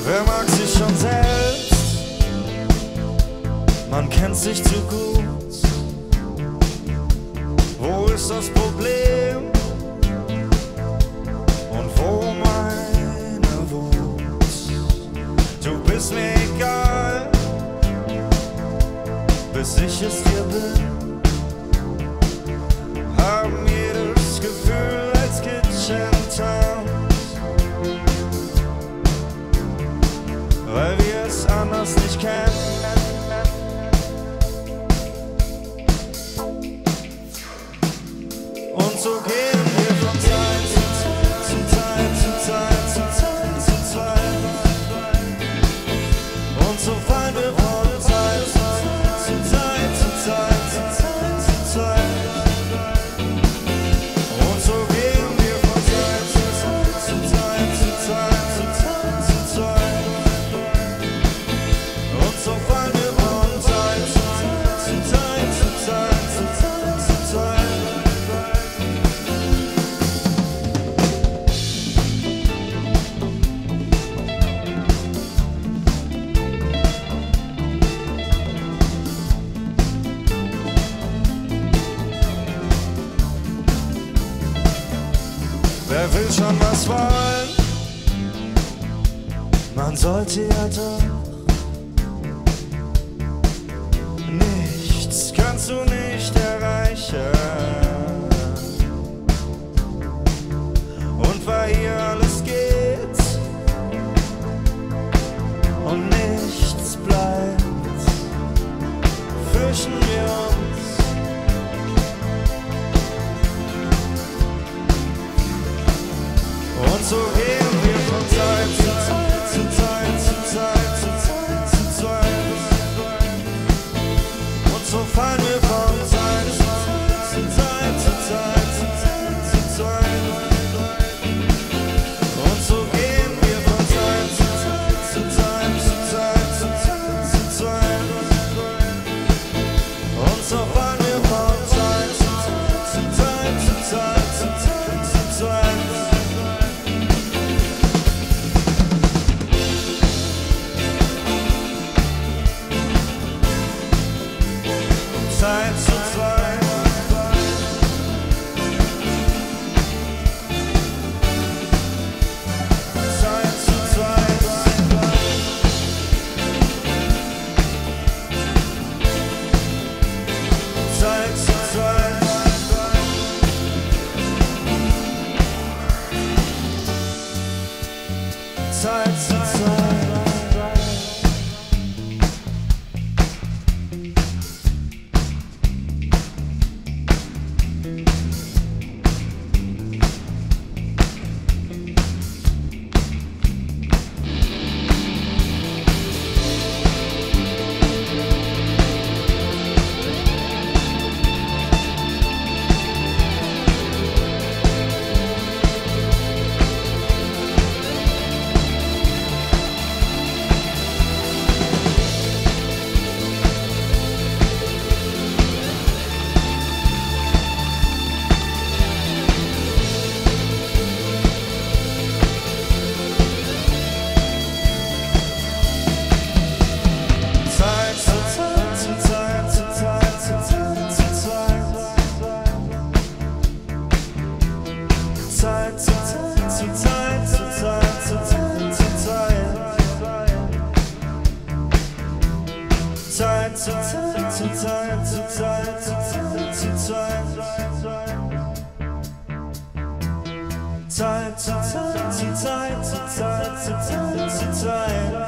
Wer mag sich schon selbst? Man kennt sich zu gut. Wo ist das Problem? Und wo meine Wut? Du bist mir egal, bis ich es dir bin. Haben jedes Gefühl als Kitchen Towns, weil wir es anders nicht kennen. Und so gehen wir von Zeit zu Zeit, zu Zeit, zu Zeit, zu Zeit, zu Zeit. Und so fallen wir von Zeit zu Zeit, zu Zeit, zu Zeit, zu Zeit. Und so gehen wir von Zeit zu Zeit, zu Zeit, zu Zeit, zu Zeit, zu Zeit. Und so fallen wir von Zeit zu Zeit, zu Zeit, zu Zeit, zu Zeit, zu Zeit. Wer will schon was wollen? Man sollte ja doch. Nichts kannst du nicht erreichen. Und weil hier alles geht und nichts bleibt, fürchten wir uns. Und so gehen wir von Zeit zu Zeit, zu Zeit, zu Zeit, zu Zeit, zu Zeit. Und so fallen wir von Zeit zu Zeit, zu Zeit, zu Zeit, zu Zeit. Und so gehen wir von Zeit zu Zeit, zu Zeit, zu Zeit, zu Zeit, zu Zeit. Und so fallen wir von Zeit zu Zeit, zu Zeit, zu Zeit, zu Zeit. Zeit zu zweit. Zeit zu zweit. Zeit zu zweit. Zeit zu zweit. Zeit zu Zeit, zu Zeit, zu Zeit, zu Zeit, zu Zeit. Zeit zu Zeit, zu Zeit, zu Zeit, zu Zeit, zu Zeit. Zeit zu Zeit, zu Zeit, zu Zeit, zu Zeit, zu Zeit.